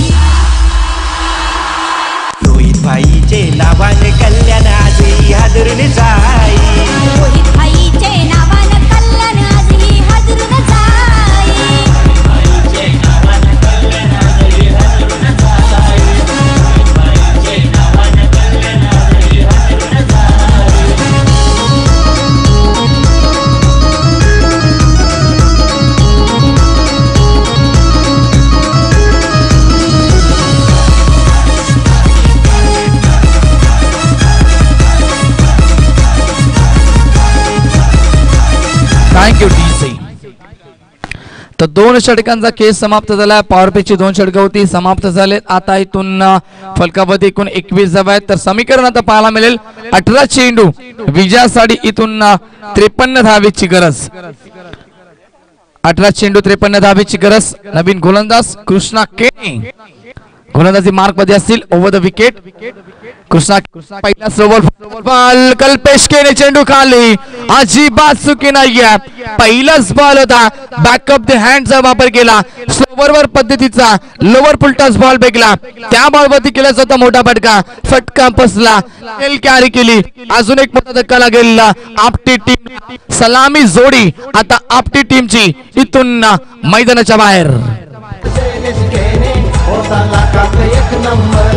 रोहित भाईचे नावाने कल्याण आजही हादरून जाई, रोहित भाईचे नावानं कल्याण आजही हादरून जाई. Thank you TC. तर दोन षटकांचा केस समाप्त झाला. पॉवर प्लेची दोन षटकं होती समाप्त झालेत. आता इथून फलकावधी एकूण एकवीस धावा आहेत. तर समीकरण आता पाहायला मिळेल अठरा चेंडू विजयासाठी इथून त्रेपन्न धावेची गरज. अठरा चेंडू त्रेपन्न धावेची गरज. नवीन गोलंदाज कृष्णा केने गोलंदाजी मार्क मध्ये असतील. ओव्हर द विकेट कृष्णा पहिला स्लोवर बॉल कल्पेश केने चेंडू खाली. अजिबात चुकी नाहीये. पहिलाच बॉल होता. बॅकअप द हँडचा वापर केला. स्लोवर वर पद्धतीचा लोअर पुलटास बॉल फेकला. त्या बॉलवरती केला होता मोठा फटका. फटका बसला. एल कॅरी केली. अजून एक मोठा धक्का लागेल आपटी टीम. सलामी जोडी आता आपटी टीमची इथून मैदानाच्या बाहेर. एक नंबर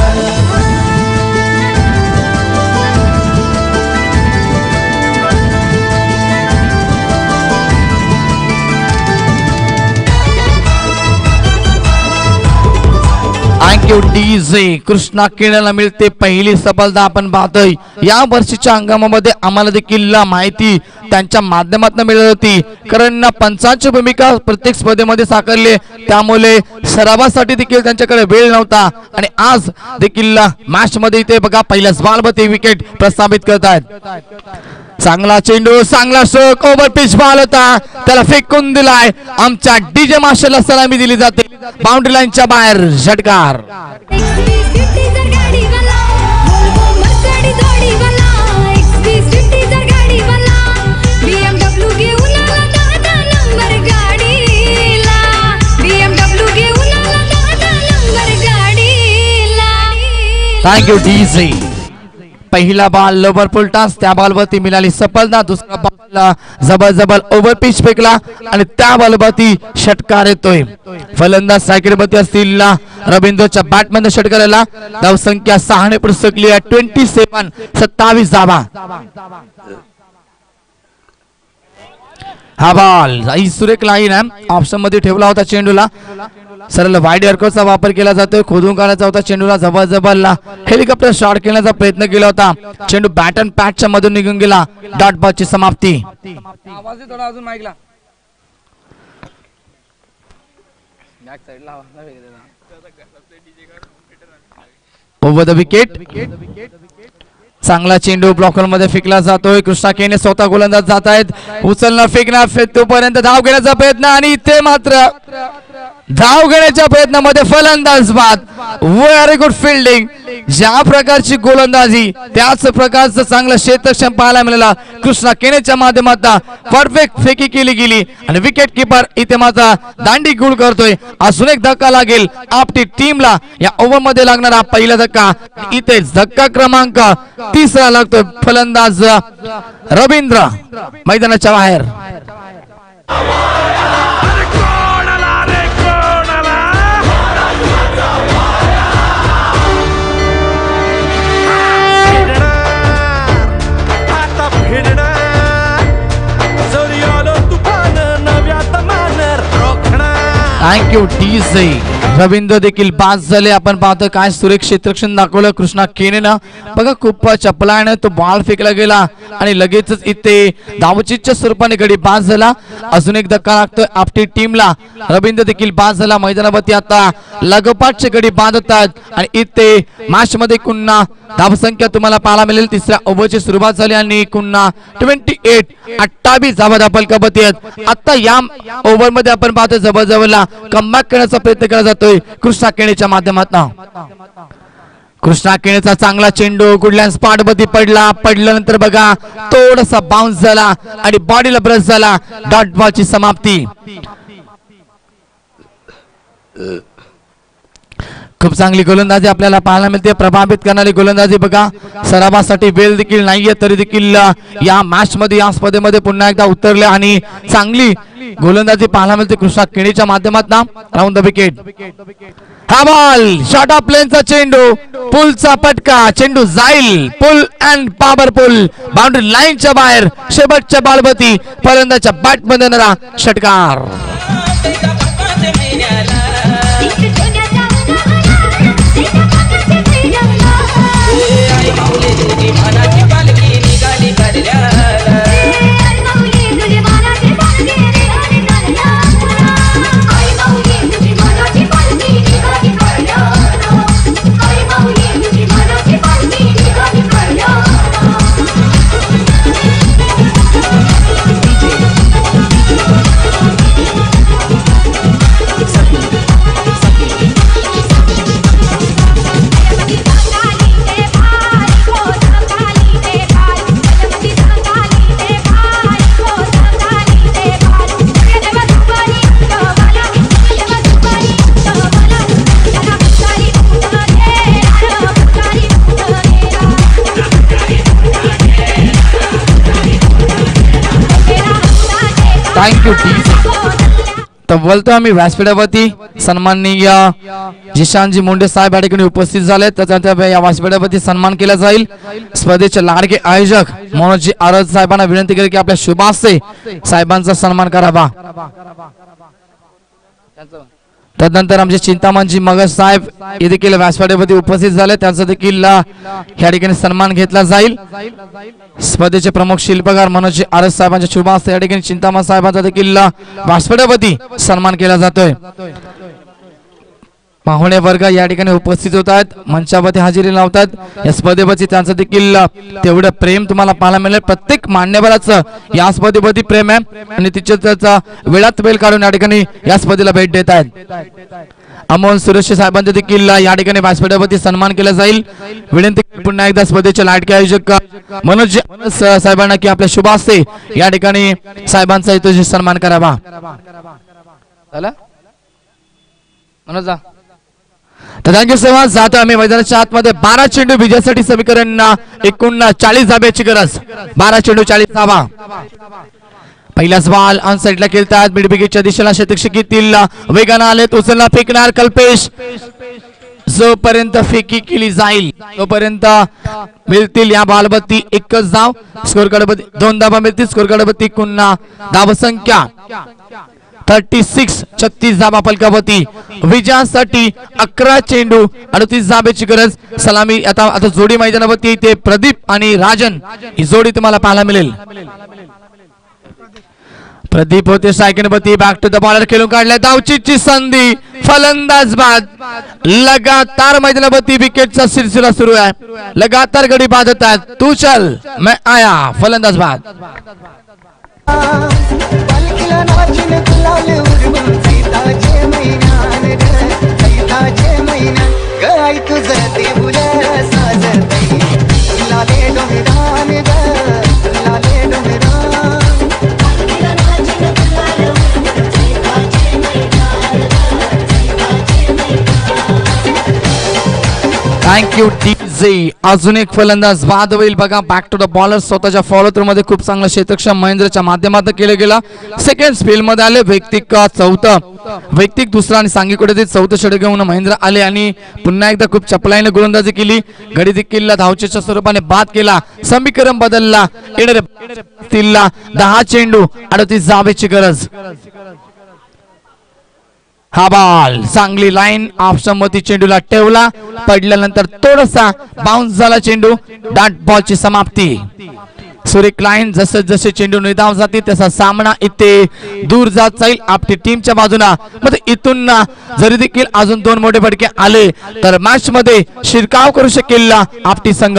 थँक्यू डीजे. कृष्णा केनेला मिळते पहिली सफलता. आपण पाहतोय या वर्षीच्या हंगामामध्ये आम्हाला देखील माहिती त्यांच्या माध्यमातून मिळत होती, कारण पंचांची भूमिका प्रत्येक स्पर्धेमध्ये साकारले त्यामुळे सरावासाठी देखील त्यांच्याकडे वेळ नव्हता आणि आज देखील मॅच मध्ये इथे बघा पहिल्याच बॉलवरती विकेट प्रस्थापित करत आहेत. चांगला चेंडू चांगला स्ट्रोक. ओव्हर पिच बॉल होता त्याला फेकून दिलाय. आमच्या डीजे मार्शलला सलामी दिली जाते बाउंड्री लाईनच्या बाहेर. षटकार थँक्यू डीजे. पहिला बॉल लोवर पुलटास त्या बॉलवरती मिळाली सफलता. दुसरा बॉल जबल जबल ओव्हर पिच फेकला आणि त्या बॉलवरती षटकार येतोय. फलंदाज सायकलवरती असतील रवींद्रच्या बॅटमध्ये षटकार आला. धावसंख्या सहाने पुरसकली आहे ट्वेंटी सेवन सत्तावीस धावा. हा बॉल सुरेख लाईन आहे. ऑप्शन मध्ये ठेवला होता चेंडूला. सरळ वाईड एअरकोचा वापर केला जातोय. खोदून काढायचा होता चेंडूला. जबल जबल हेलिकॉप्टर शॉट खेळण्याचा प्रयत्न केला होता. चेंडू बॅट अँड पॅचच्या मधून निघून गेला. डॉट बॉलची समाप्ती. Over the wicket. चांगला चेंडू ब्लॉकर मध्ये फेकला जातोय. कृष्णा केने स्वतः गोलंदाज जात आहेत. उचलणं फेकणार तोपर्यंत धाव घेण्याचा प्रयत्न आणि इथे मात्र धाव घेण्याच्या प्रयत्नामध्ये फलंदाज बाद. Very good fielding. ज्या प्रकारची गोलंदाजी त्याच प्रकारचं चांगलं क्षेत्रक्षम पाहायला मिळाला. कृष्णा केनेच्या माध्यमातून परफेक्ट फेकी केली गेली आणि विकेट किपर इथे मात्र दांडी गुळ करतोय. अजून एक धक्का लागेल आपली टीमला. या ओव्हर मध्ये लागणारा पहिला धक्का. इथे धक्का क्रमांक तिसरा लागतोय. फलंदाज रवींद्र मैदानाच्या बाहेर. Thank you DJ. रवींद्र देखील बाद झाले. आपण पाहतो काय सुरेख क्षेत्ररक्षण दाखवलं कृष्णा केनेनं. बघा खूप चपलाने तो बॉल फेकला गेला आणि लगेचच इथे धावचीच्या स्वरूपाने गडी बाद झाला. अजून एक धक्का लागतोय आपली टीमला. रवींद्र देखील बाद झाला. मैदानावरती आता लगोपाठचे गडी बाद होतात आणि इथे मॅच मध्ये पुन्हा धावसंख्या तुम्हाला पाहायला मिळेल. तिसऱ्या ओव्हरची सुरुवात झाली आणि पुन्हा ट्वेंटी एट अठ्ठावीस धावा दाखल करत आहेत. आता या ओव्हर मध्ये आपण पाहतो जवळजवळला कमबॅक करण्याचा प्रयत्न केला जातोय कृष्णा केणेच्या माध्यमातून. कृष्णा केणेचा चांगला चेंडू कुठल्या स्पॉट मध्ये पडला. पडल्यानंतर बघा थोडासा बाउन्स झाला आणि बॉडीला ब्रश झाला. डॉट बॉलची समाप्ती. खूप चांगली गोलंदाजी आपल्याला पाहायला मिळते. प्रभावित करणारी गोलंदाजी बघा. सरावासाठी वेळ देखील नाहीये तरी देखील या मॅच मध्ये या स्पर्धेमध्ये पुन्हा एकदा उतरले आणि चांगली गोलंदाजी पाहायला मिळते कृष्णा केणेच्या माध्यमातून. Round the wicket. हा बॉल शॉर्ट ऑफ प्लेनचा चेंडू पुलचा पटका. चेंडू जाईल पुल अँड पॉवरफुल बाउंड्री लाईनच्या बाहेर. शेवटच्या बॉलवरती फलंदाच्या बॅट मध्ये येणारा षटकार. थँक्यू. तर बोलतो आम्ही व्यासपीठावरती सन्माननीय जिशानजी मुंडे साहेब या ठिकाणी उपस्थित झाले. त्याच्यानंतर या व्यासपीठावरती सन्मान केला जाईल. स्पर्धेचे लाडके आयोजक मनोजी आरज साहेबांना विनंती केली की आपल्या शुभास्ते साहेबांचा सन्मान करावा. तदनंतर आमचे चिंतामणजी मगज साहेब हे देखील व्यासपीठावरती उपस्थित झाले. त्यांचा देखील या ठिकाणी सन्मान घेतला जाईल. स्पर्धेचे प्रमुख शिल्पकार मनोज आरस साहेबांच्या शुभ हस्ते या ठिकाणी चिंतामण साहेबांचा देखील व्यासपीठावरती सन्मान केला जातोय. पाहुणे वर्ग या ठिकाणी उपस्थित होत आहेत. मंचावरती हजेरी लावतात. या स्पर्धेवरती त्यांचं देखील तेवढं प्रेम तुम्हाला पाहायला मिळेल. प्रत्येक मान्यवराचं या स्पर्धेवरती प्रेम आहे आणि तिच्या त्याचा वेळात वेळ काढून या ठिकाणी या स्पर्धेला भेट देत आहेत. अमोल सुरेश साहेबांचे देखील या ठिकाणी व्यासपीठावरती सन्मान केला जाईल. विनंती पुन्हा एकदा स्पर्धेचे लाडके आयोजक मनोज साहेबांना की आपल्या शुभ हस्ते या ठिकाणी साहेबांचा इथे सन्मान करावा. मनोज तर थँक्यू सो मच. जातो आम्ही मैदानाच्या आतमध्ये. बारा चेंडू विजयासाठी समीकरण एकूण चाळीस धाब्याची गरज. बारा चेंडू चाळीस धावा. पहिलाच बॉल ऑन साइडला खेळतात. मिडविकेटच्या दिशेला शतकशिकीतील वेगानं आलेत. उचलला फेकणार कल्पेश. जोपर्यंत फेकी केली जाईल तोपर्यंत मिळतील या बॉलवरती एकच धाव. स्कोर कार्डवरती दोन धावा मिळतील. स्कोर कार्डवरती पुन्हा धावसंख्या थर्टी सिक्स छत्तीस धावा फलकावरती. विजयासाठी अकरा चेंडू अडतीस धाब्याची गरज. सलामी आता आता जोडी मैदानावरती इथे प्रदीप आणि राजन ही जोडी तुम्हाला पाहायला मिळेल. प्रदीप होते सायकलवरती. बॅक टू द बॉलर खेळून काढल्या. धावचीची संधी. फलंदाज बाद. लगातार मैदानावरती विकेटचा सिलसिला सुरू आहे. लगातार गडी बाद होत आहेत. तू चल मैं आया. फलंदाज बाद. Thank you DJ. अजून एक फलंदाज बाद होईल बघा. Back to the bowler. स्वतःच्या फॉलो थ्रू मध्ये खूप चांगलं क्षेत्रक्षम महेंद्रच्या माध्यमातून केलं गेलं. सेकंड स्पेल मध्ये आले. वैयक्तिक चौथं वैयक्तिक दुसरा आणि सांघिक चौथं षटक घेऊन महेंद्र आले आणि पुन्हा एकदा खूप चपलाईने गोलंदाजी केली. गडी देखील धावचेच्या स्वरूपाने बाद केला. समीकरण बदलला. येणारे दहा चेंडू अडतीस धावेची गरज. हा बॉल चांगली लाईन ऑफ संमती चेंडूला ठेवला, पडल्यानंतर थोडासा बाउन्स झाला चेंडू, डॉट बॉलची समाप्ती. सुरेख लाईन जसे जसे चेंडू निदाव जातील तसा सामना इथे दूर जात जाईल आपली टीमच्या बाजूला. मध्ये इथून जरी देखील अजून दोन मोठे फटके आले तर मॅच मध्ये शिरकाव करू शकेल आपली संघ.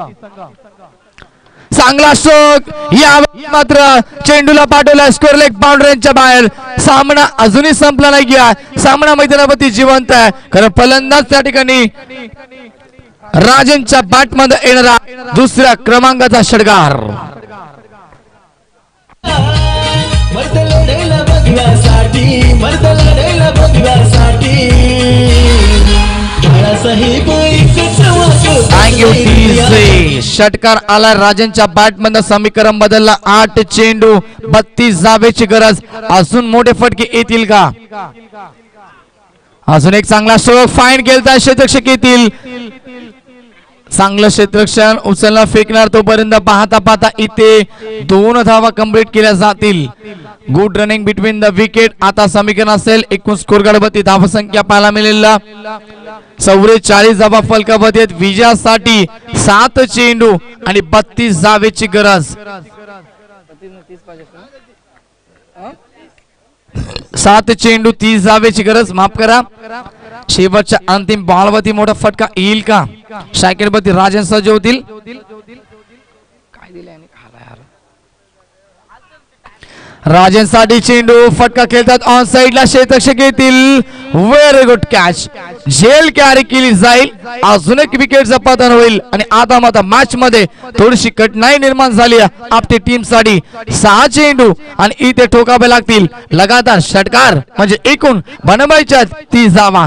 चांगला स्ट्रोक, या मात्र चेंडूला पाठवला स्कोर लेग बाउंड्रीच्या बाहेर. सामना अजूनही संपला नाही गया, सामना मैदानावरती जिवंत आहे. कारण फलंदाज त्या ठिकाणी राजनच्या बॅट मध्ये येणारा दुसऱ्या क्रमांकाचा षटकार. षटकार आला राजनच्या बॅट मध्ये, समीकरण बदलला. आठ चेंडू बत्तीस धावेची गरज. अजून मोठे फटके येतील का? अजून एक चांगला स्ट्रोक, फाईन केलता क्षेत्ररक्षक येतील. चांगलं क्षेत्ररक्षण उचलला फेकणार तोपर्यंत पाहता पाहता इथे दोन धावा कंप्लीट केल्या जातील. Good running between the wicket. आता समीकरण असेल एकूण स्कोर गडबती धावा संख्या पाहायला मिळेल चौवेचाळीस धावा फलकावत आहेत. विजयासाठी सात चेंडू आणि बत्तीस धावेची गरज. सात चेंडू तीस धावेची गरज. माफ करा, शेवटच्या अंतिम बॉलवरती मोठा फटका येईल का? शाकीरवरती राजन सज्ज होतील. राजन साठी चेंडू, फटका खेळतात ऑन साइडला, क्षेत्ररक्षक येतील. व्हेरी गुड कॅच, झेल कॅरी केली जाईल. अजून एक विकेटचं पतन होईल आणि आता मात्र मॅच मध्ये थोडीशी कठीणाई निर्माण झाली आपली टीम साठी. सहा चेंडू आणि इथे ठोकावे लागतील. लगातार षटकार म्हणजे एकूण बनवायच्या तीस धावा.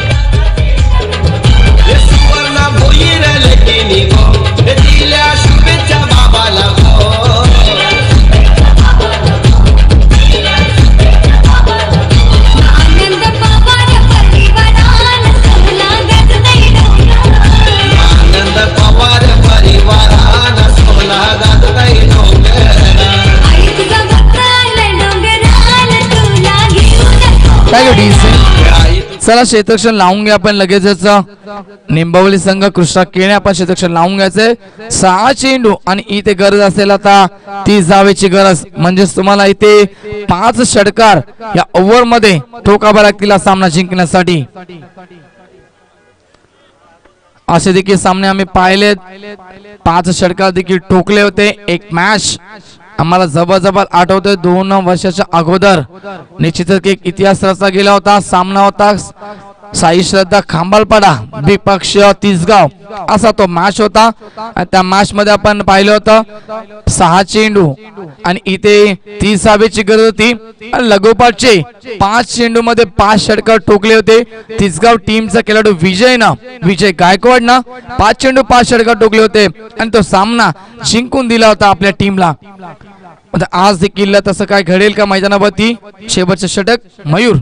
चला क्षेत्ररक्षण लावून घ्या आपण लगेचच. निंबावली संघ कृष्णा केणे आपण क्षेत्ररक्षण लावून घ्यायचंय. सहा चेंडू आणि इथे गरज असेल आता तीस धावेची गरज. म्हणजेच तुम्हाला इथे पाच षटकार या ओव्हर मध्ये ठोकावा लागतील सामना जिंकण्यासाठी. असे देखील सामने आम्ही पाहिलेत, पाच षटकार देखील ठोकले होते. एक मॅच आम्हाला जबरजबर आठवतोय दोन वर्षाच्या अगोदर निश्चितच एक इतिहास रचला गेला होता. सामना होता साई श्रद्धा खांबालपाडा विपक्ष तिसगाव असा तो मॅच होता. त्या मॅच मध्ये आपण पाहिलं होतं सहा चेंडू आणि इथे तीस धावेची गरज होती. लगोपाठचे पाच चेंडू मध्ये पाच षटकार ठोकले होते. तिसगाव टीमचा खेळाडू विजय ना विजय गायकवाड ना पाच चेंडू पाच षटकार ठोकले होते आणि तो सामना जिंकून दिला होता आपल्या टीमला. आज देखील तसं काय घडेल का मैदानावरती? शेवटचे षटक मयूर.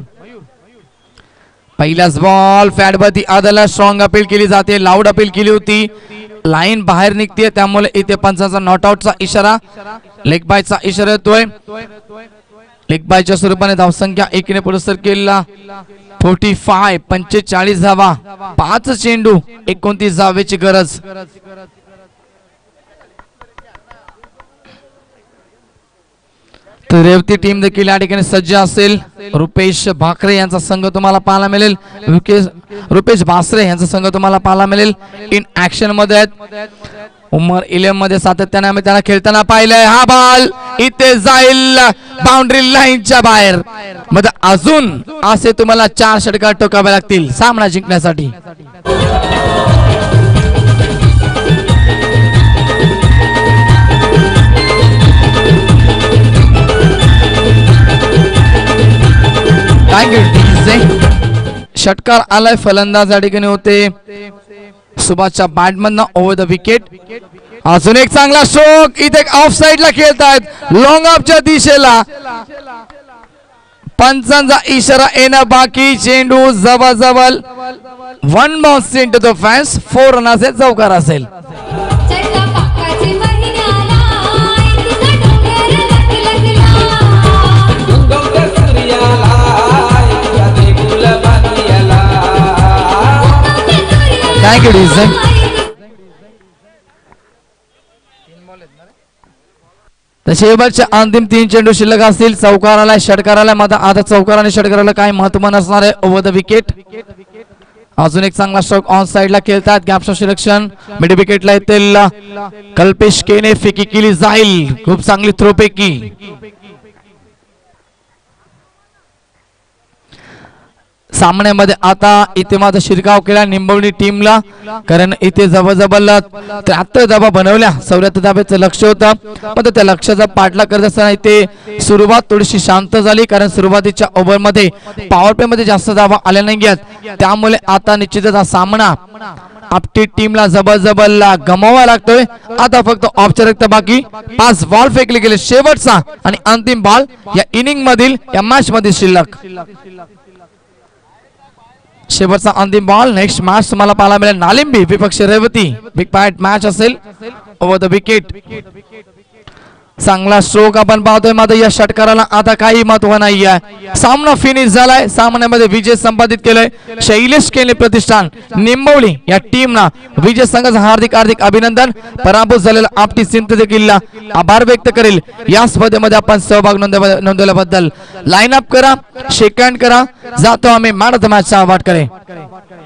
पहिलाच बॉल फॅडवरती आदला, स्ट्रॉंग अपील केली जाते, लाऊड अपील केली होती. लाईन बाहेर निघते त्यामुळे इथे पंचांचा नॉट आउटचा इशारा, लेग बायचा इशारा येतोय. लेग बायच्या स्वरूपाने धावसंख्या एकीने पुरस्कार केला फोर्टी फाय पंचेचाळीस धावा, पाच चेंडू एकोणतीस धावेची गरज. तर रेवती टीम देखील या ठिकाणी सज्ज असेल. रुपेश भाकरे यांचा संघ तुम्हाला पाहायला मिळेल. रुपेश भासरे यांचा संघ तुम्हाला पाहायला मिळेल इन ऍक्शन मध्ये आहेत. उमर इलेव्हन मध्ये सातत्याने आम्ही त्यांना खेळताना पाहिलंय. हा बॉल इथे जाईल बाउंड्री लाईनच्या बाहेर. मध्ये अजून असे तुम्हाला चार षटकार टोकावे लागतील सामना जिंकण्यासाठी. षटकार आलाय, फलंदाज या ठिकाणी होते सुभाषच्या बॅट मधनं ओव्हर द विकेट. अजून एक चांगला स्ट्रोक, इथे ऑफ साइड ला खेळतायत लॉंग ऑफच्या दिशेला. पंचांचा इशारा येणं बाकी. चेंडू जवळजवळ one bounce into the fans. Four run असेल, चौकार असेल. Thank you design. तर शेवटच्या अंतिम तीन चेंडू शिल्लक असतील. चौकाराला षटकाराला मात्र आता चौकार आणि षटकाराला काय महत्व नसणार आहे. Over the wicket. अजून एक चांगला स्ट्रोक ऑन साइडला खेळतात. गॅपचं सिलेक्शन मिड विकेटला येतील कल्पेश केने. फेकी केली जाईल. खूप चांगली थ्रो पैकी. सामन्यामध्ये आता इथे मात्र शिरकाव केला निंबवली टीमला, कारण इथे जवळजवळ त्र्याहत्तर धाबा बनवल्या. चौऱ्याहत्तर धाब्याचं लक्ष होतं, पण त्या लक्ष्याचा पाठलाग करत असताना इथे सुरुवात थोडीशी शांत झाली, कारण सुरुवातीच्या ओव्हरमध्ये पॉवर प्ले मध्ये जास्त धाबा आल्या नाहीयेत. त्यामुळे आता निश्चितच हा सामना आपली टीमला जबरजबल गमवावा लागतोय. आता फक्त औपचारिक बाकी. पाच बॉल फेकले गेले. शेवटचा आणि अंतिम बॉल या इनिंग मधील या मॅच मधील शिल्लक. शेवटचा अंतिम बॉल. नेक्स्ट मॅच तुम्हाला पाहायला मिळेल नालिंबी विपक्ष रेवती. बिग फाईट मॅच असेल. Over the wicket. चांगला स्ट्रोक आपण पाहतोय, मात्र या षटकाराला आता काही महत्व नाही आहे. सामना फिनिश झालाय. सामन्यामध्ये विजय संपादित केलाय शैलेश केले प्रतिष्ठान निंबवली या टीमना. विजय संघाचं हार्दिक हार्दिक अभिनंदन. पराभूत झालेला आपटी सिंध देखील आभार व्यक्त करेल. या स्पर्धेमध्ये आपण सहभाग नोंदवल्याबद्दल. लाईन अप करा, शेक हँड करा. जातो आम्ही मॅन ऑफ द मॅचचा अवॉर्ड करे.